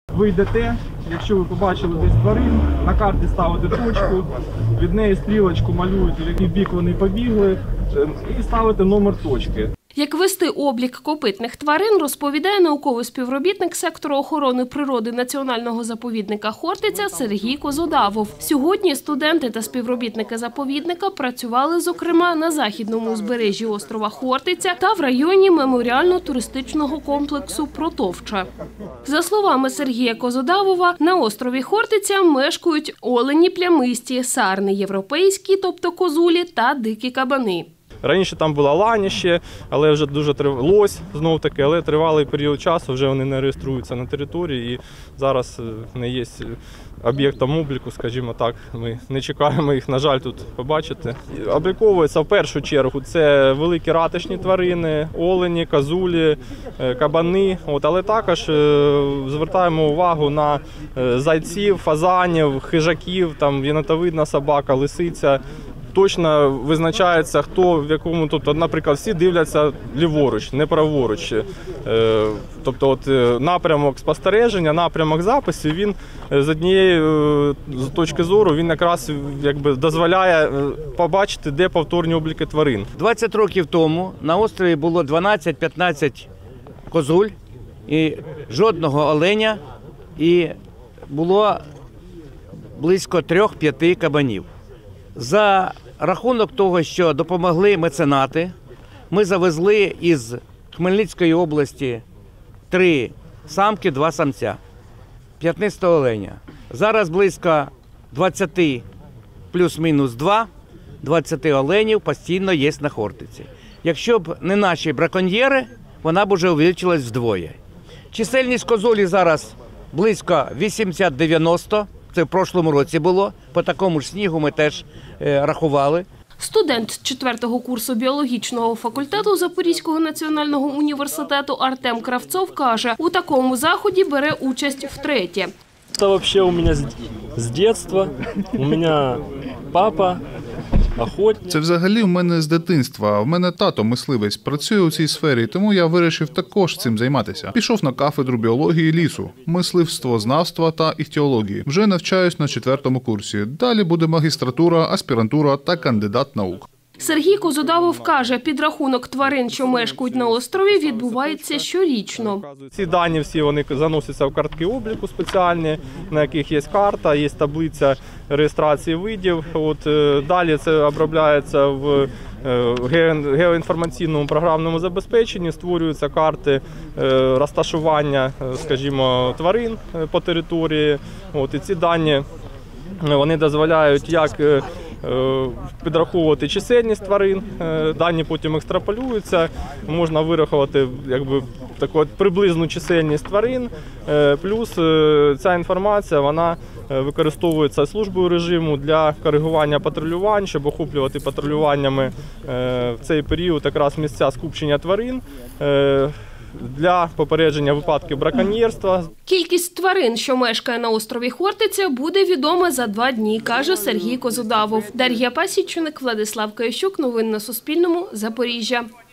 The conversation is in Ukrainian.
Ви йдете, якщо ви побачили десь тварин, на карті ставите точку, від неї стрілочку малюєте, в який бік вони побігли, і ставите номер точки. Як вести облік копитних тварин, розповідає науковий співробітник сектору охорони природи Національного заповідника Хортиця Сергій Козодавов. Сьогодні студенти та співробітники заповідника працювали, зокрема, на західному узбережжі острова Хортиця та в районі меморіально-туристичного комплексу Протовча. За словами Сергія Козодавова, на острові Хортиця мешкають олені плямисті, сарни європейські, тобто козулі, та дикі кабани. Раніше там була ланіще, але вже дуже лось, знов-таки, але тривалий період часу вже вони не реєструються на території і зараз не є об'єктом обліку, скажімо так. Ми не чекаємо їх, на жаль, тут побачити. Обліковується в першу чергу це великі ратичні тварини, олені, козулі, кабани, але також звертаємо увагу на зайців, фазанів, хижаків, там єнотовидна собака, лисиця. Точно визначається, хто в якому, тобто, наприклад, всі дивляться ліворуч, не праворуч. Тобто напрямок спостереження, напрямок записів, він з однієї точки зору, він якраз дозволяє побачити, де повторні обліки тварин. 20 років тому на острові було 12-15 козуль і жодного оленя, і було близько 3-5 кабанів. За рахунок того, що допомогли меценати, ми завезли із Хмельницької області 3 самки, 2 самця, 15 оленя. Зараз близько 20 плюс-мінус 2, 20 оленів постійно є на Хортиці. Якщо б не наші браконьєри, вона б вже увеличилась вдвоє. Чисельність козулі зараз близько 80-90. Це в прошлому році було, по такому ж снігу ми теж рахували. Студент 4-го курсу біологічного факультету Запорізького національного університету Артем Кравцов каже, у такому заході бере участь втретє. Це взагалі у мене з дитинства, у мене папа охотник. Це взагалі в мене з дитинства. В мене тато мисливець, працює у цій сфері, тому я вирішив також цим займатися. Пішов на кафедру біології лісу, мисливствознавства та іхтіології. Вже навчаюсь на 4-му курсі. Далі буде магістратура, аспірантура та кандидат наук. Сергій Козодавов каже, підрахунок тварин, що мешкають на острові, відбувається щорічно. Ці дані всі вони заносяться в картки обліку спеціальні, на яких є карта, є таблиця реєстрації видів. Далі це обробляється в геоінформаційному програмному забезпеченні, створюються карти розташування, скажімо, тварин по території. І ці дані вони дозволяють як підраховувати чисельність тварин, дані потім екстраполюються, можна вирахувати таку приблизну чисельність тварин, плюс ця інформація вона використовується службою режиму для коригування патрулювань, щоб охоплювати патрулюваннями в цей період якраз місця скупчення тварин, для попередження випадків браконьєрства. Кількість тварин, що мешкає на острові Хортиця, буде відома за 2 дні, каже Сергій Козодавов. Дар'я Пасічник, Владислав Кайощук. Новини на Суспільному. Запоріжжя.